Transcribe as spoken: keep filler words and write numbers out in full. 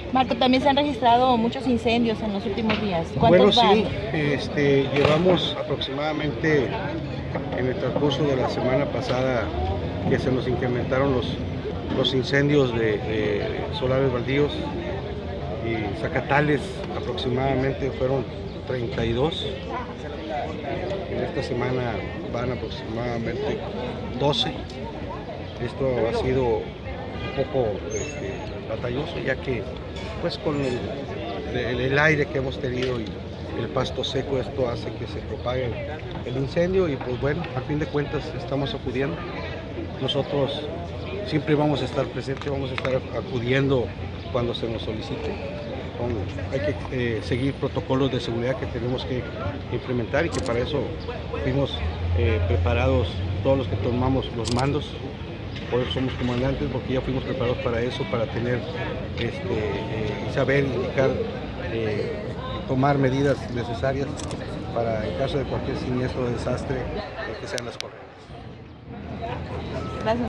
Marco, también se han registrado muchos incendios en los últimos días. Bueno, ¿Cuántos van? sí, este, llevamos aproximadamente en el transcurso de la semana pasada que se nos incrementaron los, los incendios de, de solares baldíos y zacatales, aproximadamente fueron treinta y dos. En esta semana van aproximadamente doce. Esto ha sido un poco este, batalloso, ya que pues con el, el, el aire que hemos tenido y el pasto seco, esto hace que se propague el incendio y pues bueno, a fin de cuentas estamos acudiendo. Nosotros siempre vamos a estar presentes, vamos a estar acudiendo cuando se nos solicite. Hay que eh, seguir protocolos de seguridad que tenemos que implementar y que para eso fuimos eh, preparados todos los que tomamos los mandos. Por eso somos comandantes, porque ya fuimos preparados para eso, para tener, este, eh, saber, indicar, eh, tomar medidas necesarias para en caso de cualquier siniestro o desastre, eh, que sean las correctas. Gracias.